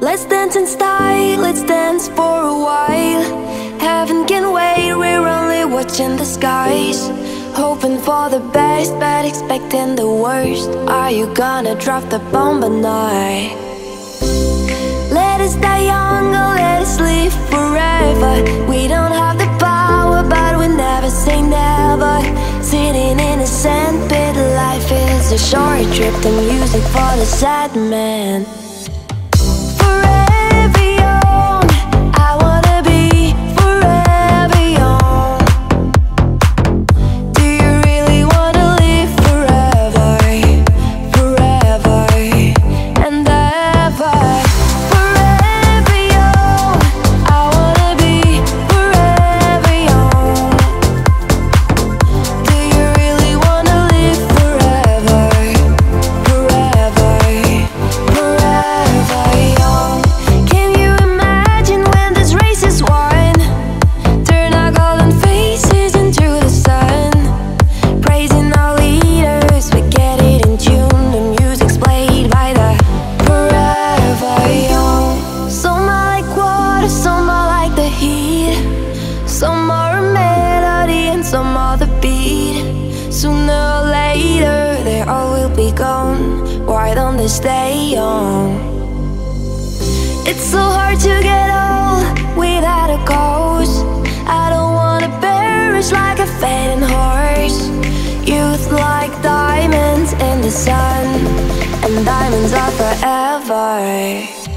Let's dance in style, let's dance for a while. Heaven can wait, we're only watching the skies. Hoping for the best, but expecting the worst. Are you gonna drop the bomb or not? Let us die young or let us live forever. We don't have the power, but we never say never. Sitting in a sandpit, life is a short trip. The music for the sad man. Forever young, I wanna be forever young. Do you really wanna live forever, forever and ever? Forever young, I wanna be forever young. Do you really wanna live forever, forever, forever young? Can you imagine when this race is won? Turn our golden faces into the sun. Praising our leaders, we get it in tune. The music's played by the forever young. Some are like water, some are like the heat. Some are a melody and some are the beat. Sooner or later, they all will be gone. Why don't they stay young? It's so hard to get old without a cause. I don't wanna perish like a fading horse. Youth like diamonds in the sun, and diamonds are forever.